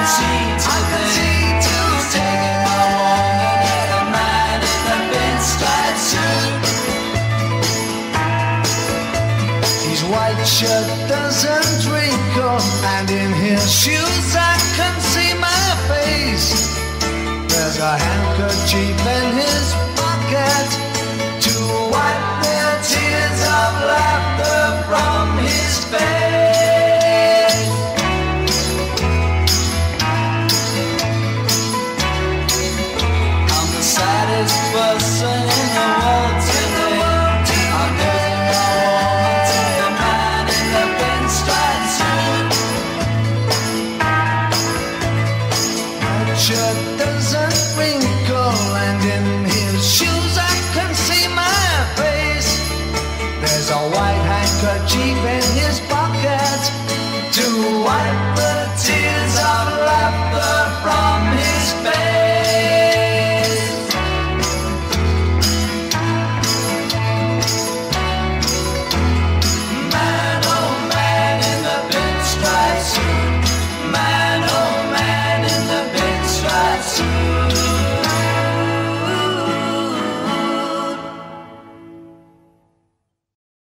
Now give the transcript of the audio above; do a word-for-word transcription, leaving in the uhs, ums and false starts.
see two things. He's taking my woman and a man in a pinstripe suit. His white shirt doesn't wrinkle, and in his shoes I can see my face. There's a handkerchief